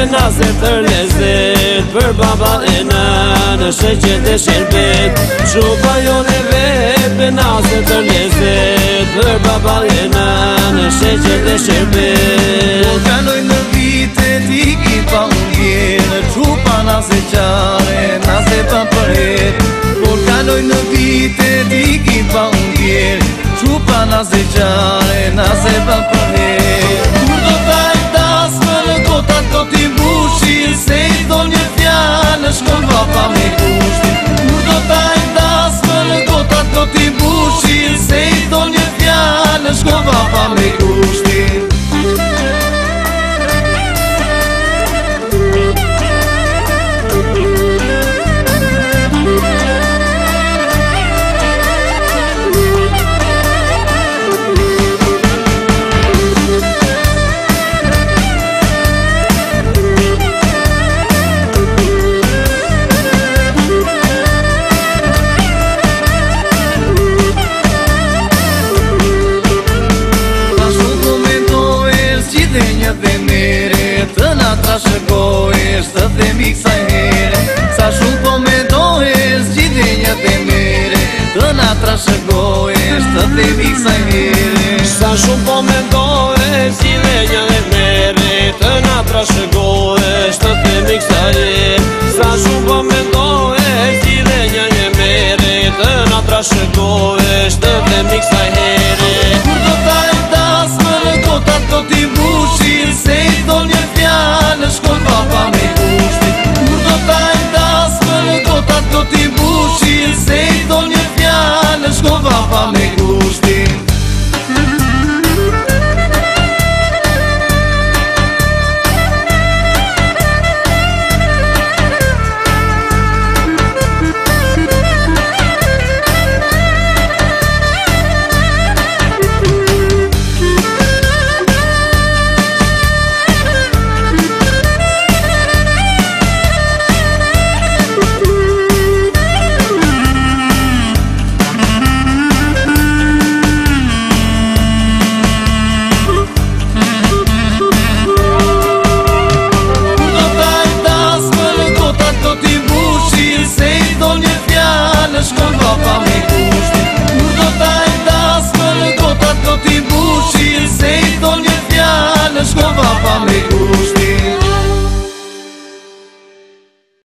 naze të lezet për baba e nënë sheqet e sherbet Shupa jone vepe naze të lezet për baba e nënë sheqet e sherbet Kur kaloj në vite ti ki pa ungjerë Shupa naze qare, naze pa përhet Kur kaloj në vite ti ki pa ungjerë Shupa naze qare, naze pa përhet Kur do taj das më gotat do t'i mbushir Se I do një fjallë shkon vapa me kushtin Kur do taj das më gotat do t'i mbushir Se I do një fjallë shkon vapa me kushtin dhe mere Të na trashëgojës të themi kësaj here Sa shumë po me dojës gjithenja dhe mere Të na trashëgojës të themi kësaj here Sa shumë po me dojës gjithenja dhe mere Të na trashëgojës të themi kësaj here Sa shumë po me dojës gjithenja dhe mere Të na trashëgojës të themi kësaj here Kur do taj das më gotat do t'i mbushir Se I do një fjallë shkon papa me kushtin Kur do taj das më gotat do t'i mbushir Se I do një fjallë shkon papa me kushtin Se I do një fjallë shkon papa me